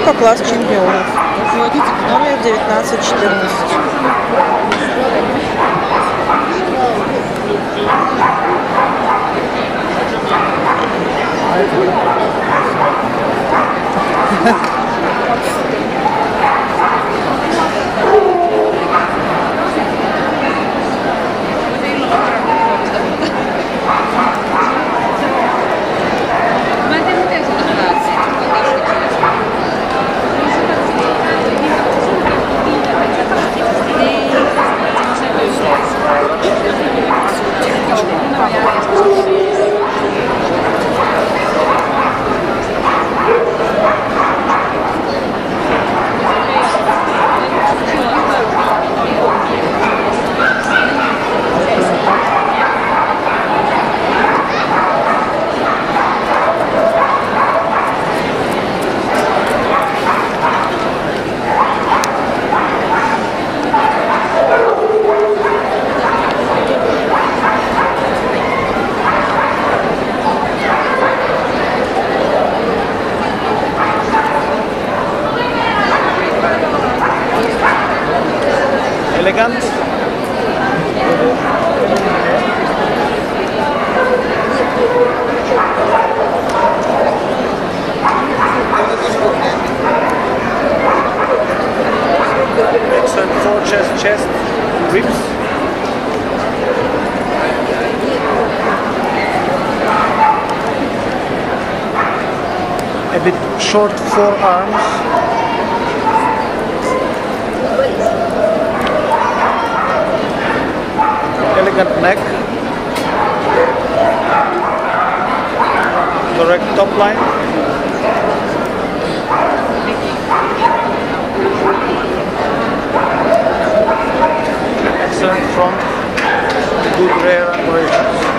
Кубка класс чемпионов. Номер 19-14. Elegant. Excellent for chest, ribs. A bit short forearms. Elegant neck, correct top line, excellent front, good rear operations.